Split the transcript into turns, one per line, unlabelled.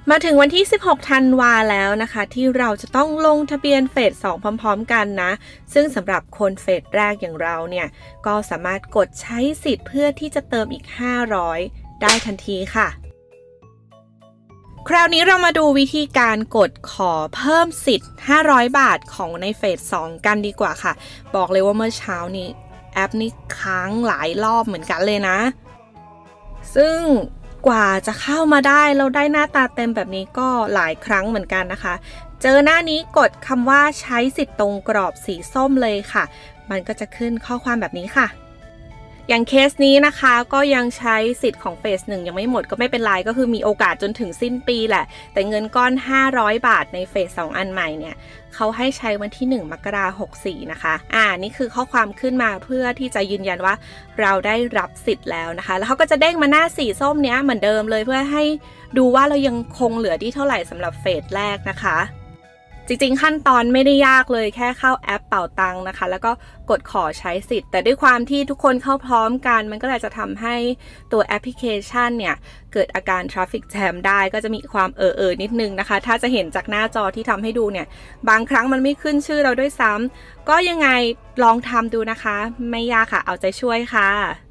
มาถึงวันที่ 16 ธันวาแล้วนะคะที่เราจะต้องลงทะเบียนเฟส 2 พร้อมๆกันนะซึ่งสำหรับคนเฟสแรกอย่างเราเนี่ยก็สามารถกดใช้สิทธิ์เพื่อที่จะเติมอีก 500 ได้ทันทีค่ะคราวนี้เรามาดูวิธีการกดขอเพิ่มสิทธิ์ 500 บาทของในเฟส 2 กันดีกว่าค่ะบอกเลยว่าเมื่อเช้านี้แอปนี้ค้างหลายรอบเหมือนกันเลยนะซึ่งกว่าจะเข้ามาได้เราได้หน้าตาเต็มแบบนี้ก็หลายครั้งเหมือนกันนะคะเจอหน้านี้กดคำว่าใช้สิทธิ์ตรงกรอบสีส้มเลยค่ะมันก็จะขึ้นข้อความแบบนี้ค่ะอย่างเคสนี้นะคะก็ยังใช้สิทธิ์ของเฟส 1ยังไม่หมดก็ไม่เป็นไรก็คือมีโอกาสจนถึงสิ้นปีแหละแต่เงินก้อน500 บาทในเฟส 2อันใหม่เนี่ยเขาให้ใช้วันที่1 มกราคม 64นะคะนี่คือข้อความขึ้นมาเพื่อที่จะยืนยันว่าเราได้รับสิทธิ์แล้วนะคะแล้วเขาก็จะเด้งมาหน้าสีส้มเนี้ยเหมือนเดิมเลยเพื่อให้ดูว่าเรายังคงเหลือที่เท่าไหร่สำหรับเฟสแรกนะคะจริงๆขั้นตอนไม่ได้ยากเลยแค่เข้าแอปเป๋าตังค์นะคะแล้วก็กดขอใช้สิทธิ์แต่ด้วยความที่ทุกคนเข้าพร้อมกันมันก็เลยจะทำให้ตัวแอปพลิเคชันเนี่ยเกิดอาการ Traffic Jam ได้ก็จะมีความนิดนึงนะคะถ้าจะเห็นจากหน้าจอที่ทำให้ดูเนี่ยบางครั้งมันไม่ขึ้นชื่อเราด้วยซ้ำก็ยังไงลองทำดูนะคะไม่ยากค่ะเอาใจช่วยค่ะ